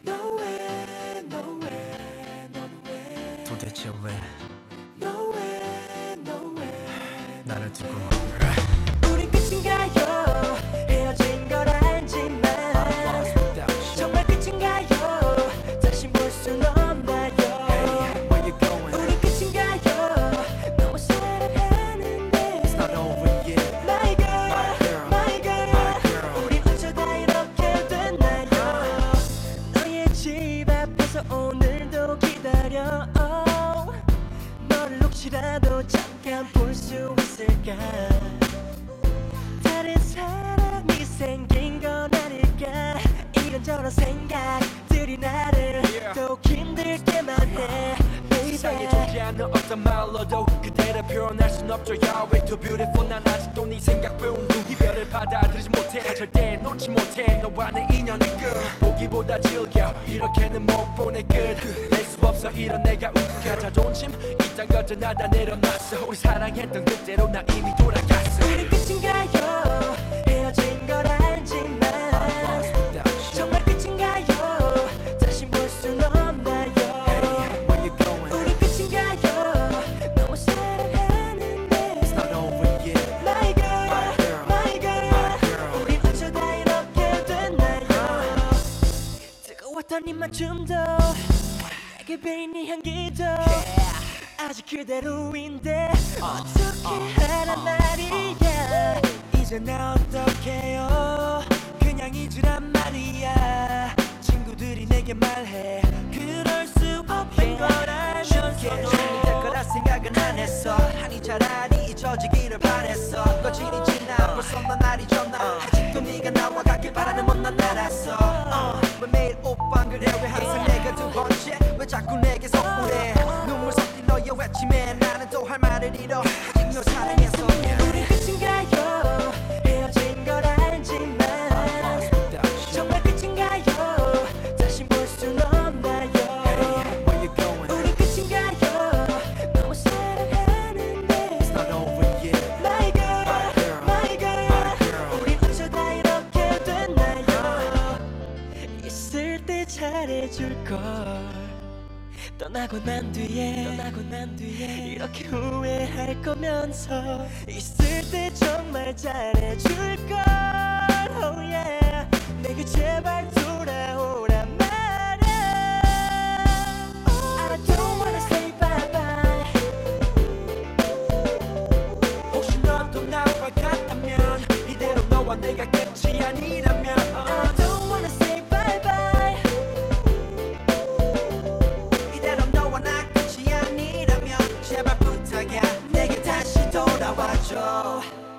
너왜 너왜 넌 왜 도대체 왜 너왜 너왜 나를 두고 우린 끝인가요 헤어진 걸 알지만 정말 끝인가요 다시 볼 순 없나요 우린 끝인가요 너무 사랑하는데 It's not over yet My girl, my girl 우린 어쩌다 이렇게 됐나요 너의 집 앞에서 오늘도 기다려 너를 혹시라도 잠깐 볼 수 있을까 다른 사람이 생긴 건 아닐까 이런저런 생각들이 나를 더욱 힘들게만 해 세상에 존재하는 어떤 말로도 그대를 표현할 순 없죠 Yeah way too beautiful 난 아직도 네 생각뿐 이별을 받아들이지 못해 절대 놓지 못해 너와는 인연을 끝 보기보다 즐겨 이렇게는 못 보내 끝낼 수 없어 이런 내가 우습게 자존심 이딴 것들 나다 내려놨어 우리 사랑했던 그때로 나 이미 돌아갔어 우린 끝인가요 헤어진 걸 알지만 정말 끝인가요 다시 볼 순 없나요 우린 끝인가요 너무 사랑하는데 It's not over yet My girl, my girl 우린 어쩌다 이렇게 됐나요 뜨거웠던 입맞춤도 내게 배인 네 향기도 아직 그대로인데 어떻게 하란 말이야 이제 나 어떡해요 그냥 잊으란 말이야 친구들이 내게 말해 그럴 수 없는 걸 알면서도 될 거라 생각은 안 했어 하니 차라리 잊혀지기를 바랬어 거칠이 지나 벌써 넌 날이 졌나 아직도 네가 나와 가길 바라는 못난 나라서 왜 매일 오빤 그래 왜 항상 내가 두 번째 왜 자꾸 내게 서운해 눈물 섞인 너의 외침에 나는 또 할 말을 잃어 아직 널 사랑해서 우린 끝인가요 헤어진 걸 알지만 정말 끝인가요 다시 볼 순 없나요 우린 끝인가요 너무 사랑하는데 It's not over yet My girl, my girl 우린 어쩌다 이렇게 됐나요 있을 때 잘해줄걸 떠나고 난 뒤에 이렇게 후회할 거면서 있을 때 정말 잘해줄걸 oh yeah 내게 제발 돌아오란 말야 I don't wanna say bye bye 혹시 너도 나와 같다면 이대로 너와 내가 끝이 아니라면 I don't wanna say bye bye 이대로 너와 나 끝이 아니라면 제발 부탁이야 내게 다시 돌아와줘